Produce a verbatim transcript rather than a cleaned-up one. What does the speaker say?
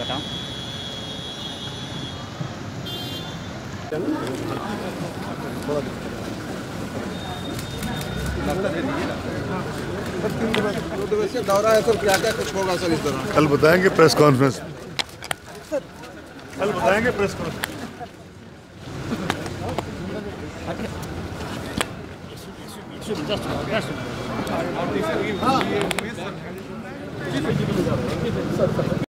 चाहता हूँ। दो दिवसीय दौरा है सर, क्या क्या कुछ होगा सर इस दौरान? कल बताएंगे प्रेस कॉन्फ्रेंस कल बताएंगे प्रेस कॉन्फ्रेंस।